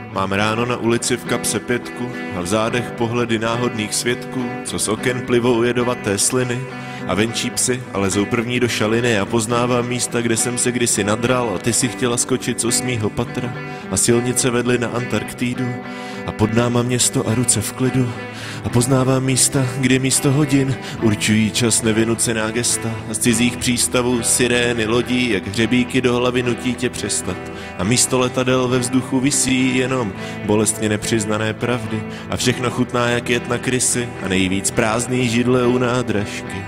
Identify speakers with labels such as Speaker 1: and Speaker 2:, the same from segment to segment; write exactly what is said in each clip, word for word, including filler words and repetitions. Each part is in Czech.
Speaker 1: Mám ráno na ulici v kapse pětku a v zádech pohledy náhodných svědků, co z oken plivou jedovaté sliny a venčí psy a lezou první do šaliny. A poznávám místa, kde jsem se kdysi nadral a ty si chtěla skočit z osmýho patra a silnice vedly na Antarktídu a pod náma město a ruce v klidu. A poznávám místa, kdy místo hodin určují čas nevynucená gesta a z cizích přístavů sirény lodí, jak hřebíky do hlavy nutí tě přestat. A místo letadel ve vzduchu visí jenom bolestně nepřiznané pravdy a všechno chutná jak jet na krysy a nejvíc prázdný židle u nádražky.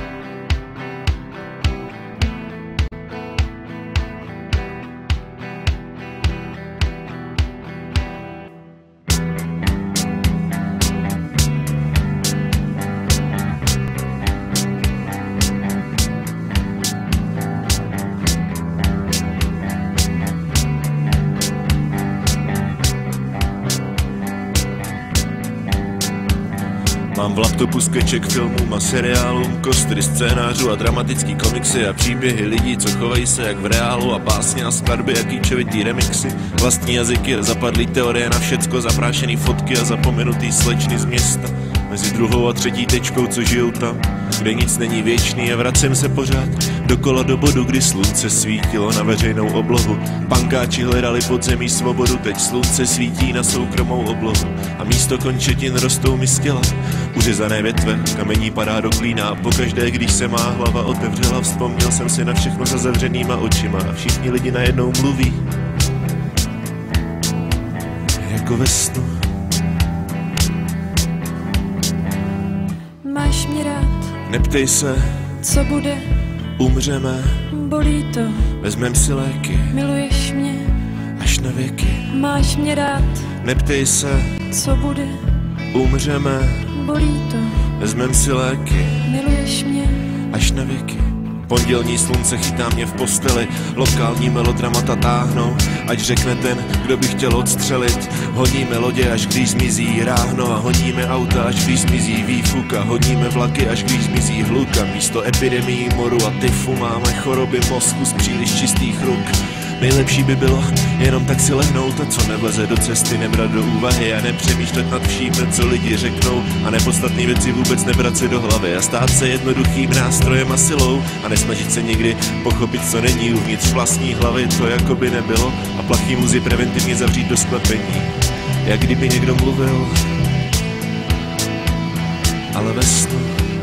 Speaker 1: Mám v laptopu skeček filmům a seriálům, kostry scénářů a dramatický komiksy a příběhy lidí, co chovají se jak v reálu a básně a skladby a kýčovitý remixy, vlastní jazyky a zapadlý teorie na všecko, zaprášený fotky a zapomenutý slečny z města. Mezi druhou a třetí tečkou, co žijou tam, kde nic není věčný a vracím se pořád dokola do bodu, kdy slunce svítilo na veřejnou oblohu. Pankáči hledali podzemí svobodu, teď slunce svítí na soukromou oblohu a místo končetin rostou mi stěla. Uřezané větve, kamení padá do klína a pokaždé, když se má hlava otevřela, vzpomněl jsem si na všechno za zavřenýma očima a všichni lidi najednou mluví jako ve snu.
Speaker 2: Máš mě rád,
Speaker 1: neptej se,
Speaker 2: co bude,
Speaker 1: umřeme,
Speaker 2: bolí to,
Speaker 1: vezmem si léky,
Speaker 2: miluješ mě,
Speaker 1: až na věky.
Speaker 2: máš mě rád,
Speaker 1: Neptej se,
Speaker 2: co bude,
Speaker 1: umřeme,
Speaker 2: bolí to,
Speaker 1: vezmem si léky,
Speaker 2: miluješ mě,
Speaker 1: až na věky. Pondělní slunce chytá mě v posteli, lokální melodramata táhnou, ať řekne ten, kdo by chtěl odstřelit. Honíme lodě, až když zmizí ráhno a honíme auta, až když zmizí výfuk a honíme vlaky, až když zmizí hluk. A místo epidemií moru a tyfu máme choroby mozku z příliš čistých ruk. Nejlepší by bylo jenom tak si lehnout a co nevleze do cesty nebrat do úvahy a nepřemýšlet nad vším, co lidi řeknou a nepodstatné věci vůbec nebrat si do hlavy a stát se jednoduchým nástrojem a silou a nesnažit se někdy pochopit, co není uvnitř vlastní hlavy, co jako by nebylo a plachý muzy preventivně zavřít do sklepení, jak kdyby někdo mluvil, ale ve snu.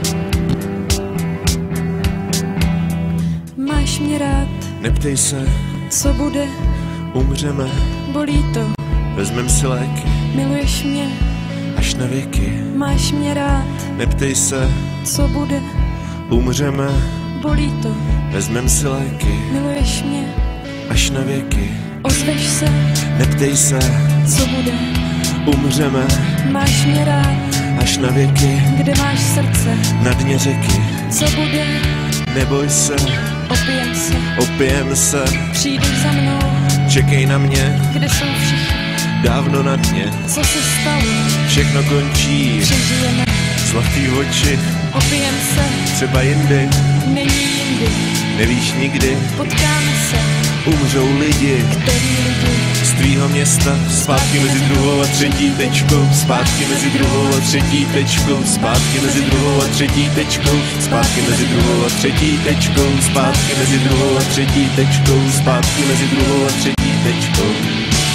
Speaker 2: máš mě rád,
Speaker 1: Neptej se,
Speaker 2: co bude,
Speaker 1: umřeme,
Speaker 2: bolí to,
Speaker 1: vezmem si léky,
Speaker 2: miluješ mě,
Speaker 1: až na věky.
Speaker 2: máš mě rád,
Speaker 1: Neptej se,
Speaker 2: co bude,
Speaker 1: umřeme,
Speaker 2: bolí to,
Speaker 1: vezmem si léky,
Speaker 2: miluješ mě,
Speaker 1: až na věky.
Speaker 2: ozveš se,
Speaker 1: Neptej se,
Speaker 2: co bude,
Speaker 1: umřeme,
Speaker 2: máš mě rád,
Speaker 1: až na věky,
Speaker 2: kde máš srdce,
Speaker 1: na dně řeky.
Speaker 2: co bude,
Speaker 1: Neboj se,
Speaker 2: opijem se,
Speaker 1: opijem se,
Speaker 2: přijdeš za mnou,
Speaker 1: čekej na mě,
Speaker 2: kde jsou všichni,
Speaker 1: dávno na dně.
Speaker 2: co se stalo,
Speaker 1: Všechno končí,
Speaker 2: přežijeme,
Speaker 1: zlatý oči,
Speaker 2: opijem se,
Speaker 1: třeba jindy,
Speaker 2: není jindy,
Speaker 1: nevíš nikdy,
Speaker 2: potkáme se,
Speaker 1: umřou lidi
Speaker 2: který lidi,
Speaker 1: z tvýho města, zpátky mezi druhou a třetí tečkou, zpátky mezi druhou a třetí tečkou, zpátky mezi druhou a třetí tečkou, zpátky mezi druhou a třetí tečkou, zpátky mezi druhou a třetí tečkou, zpátky mezi druhou a třetí tečkou.